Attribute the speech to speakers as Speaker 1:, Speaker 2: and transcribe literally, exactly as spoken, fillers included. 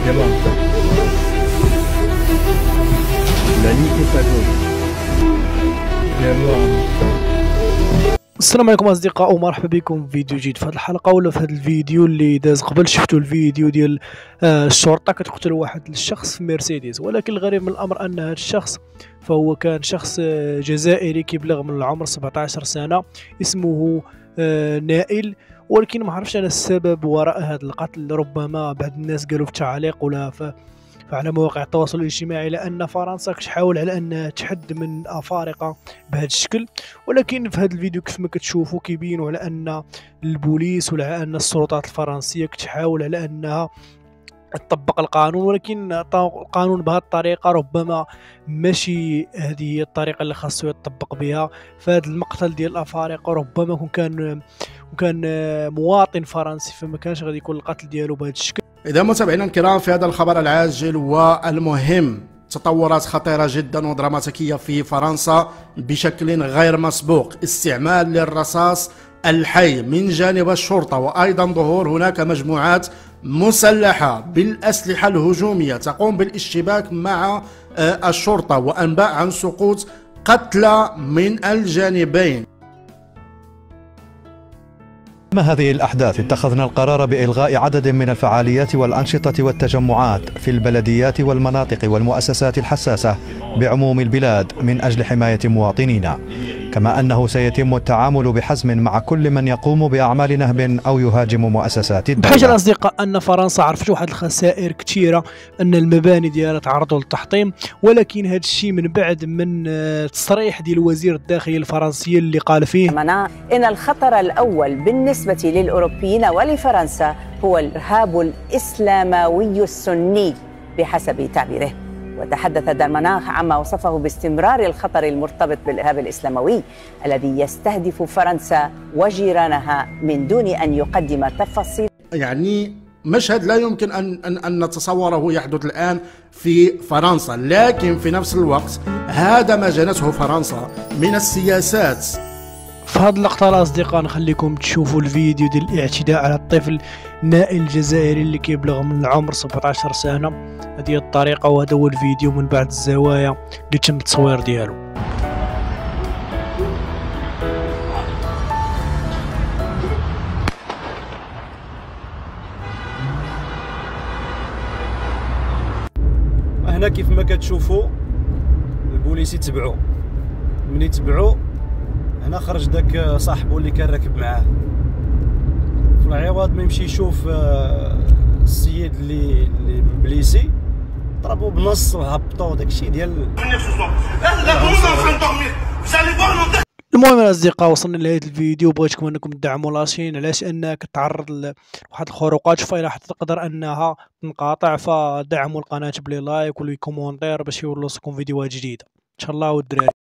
Speaker 1: يلا مليكي فاتوش يلا.
Speaker 2: السلام عليكم اصدقاء ومرحبا بكم في فيديو جديد. في هذه الحلقه ولا في هذا الفيديو اللي داز قبل شفتوا الفيديو ديال آه الشرطه كتقتل واحد الشخص في مرسيدس، ولكن الغريب من الامر ان هذا الشخص فهو كان شخص آه جزائري كيبلغ من العمر سبعة عشر سنه، اسمه آه نائل. ولكن ما عرفتش انا السبب وراء هذا القتل. ربما بعض الناس قالوا في التعاليق ولا في على مواقع التواصل الاجتماعي لان فرنسا كتحاول على انها تحد من الافارقه بهذا الشكل، ولكن في هذا الفيديو كيف ما كتشوفوا كيبينوا على ان البوليس ولا ان السلطات الفرنسيه كتحاول على انها تطبق القانون، ولكن القانون بهذه الطريقه ربما ماشي هذه هي الطريقه اللي خاصو يطبق بها. فهذا المقتل ديال الافارقه ربما كون كان كان مواطن فرنسي فما كانش غادي يكون القتل ديالو بهذا الشكل.
Speaker 3: إذا متابعينا الكرام، في هذا الخبر العاجل والمهم تطورات خطيرة جدا ودراماتيكية في فرنسا بشكل غير مسبوق، استعمال للرصاص الحي من جانب الشرطة، وأيضا ظهور هناك مجموعات مسلحة بالأسلحة الهجومية تقوم بالاشتباك مع الشرطة، وأنباء عن سقوط قتلى من الجانبين.
Speaker 4: أمام هذه الأحداث اتخذنا القرار بإلغاء عدد من الفعاليات والأنشطة والتجمعات في البلديات والمناطق والمؤسسات الحساسة بعموم البلاد من أجل حماية مواطنينا، كما أنه سيتم التعامل بحزم مع كل من يقوم بأعمال نهب أو يهاجم مؤسسات الدولة.
Speaker 2: بحاجة الأصدقاء أن فرنسا عرفت واحد الخسائر كثيرة، أن المباني ديالها تعرضوا للتحطيم، ولكن هذا الشيء من بعد من تصريح ديال وزير الداخلية الفرنسي اللي قال فيه
Speaker 5: إن الخطر الأول بالنسبة للأوروبيين ولفرنسا هو الإرهاب الإسلاموي السني بحسب تعبيره. وتحدث دارماناخ عما وصفه باستمرار الخطر المرتبط بالإرهاب الإسلاموي الذي يستهدف فرنسا وجيرانها من دون أن يقدم تفاصيل.
Speaker 3: يعني مشهد لا يمكن أن, أن, أن نتصوره يحدث الآن في فرنسا، لكن في نفس الوقت هذا ما جنته فرنسا من السياسات.
Speaker 2: في هذه اللقطة الأصدقاء نخليكم تشوفوا الفيديو ديال الاعتداء على الطفل نائل الجزائري اللي كيبلغ من العمر سبعة عشر سنة. هذه هي الطريقة وهذا هو الفيديو من بعد الزوايا اللي تم التصوير ديالو.
Speaker 6: هنا كيف ما كتشوفوا البوليس يتبعوا، من يتبعوا هنا خرج داك صاحبه اللي كان راكب معاه في العوض ما يمشي يشوف السيد اللي اللي مبليسي، ضربوا بنص وهبطوا داكشي ديال.
Speaker 2: المهم الاصدقاء وصلنا لهذا الفيديو، بغيتكم انكم تدعموا لاشين علاش انها كتعرض لواحد الخروقات فايله حتى تقدر انها تنقاطع. فدعموا القناه بلي لايك ولي كومونتير باش يوصلكم فيديوهات جديده ان شاء الله. والدراري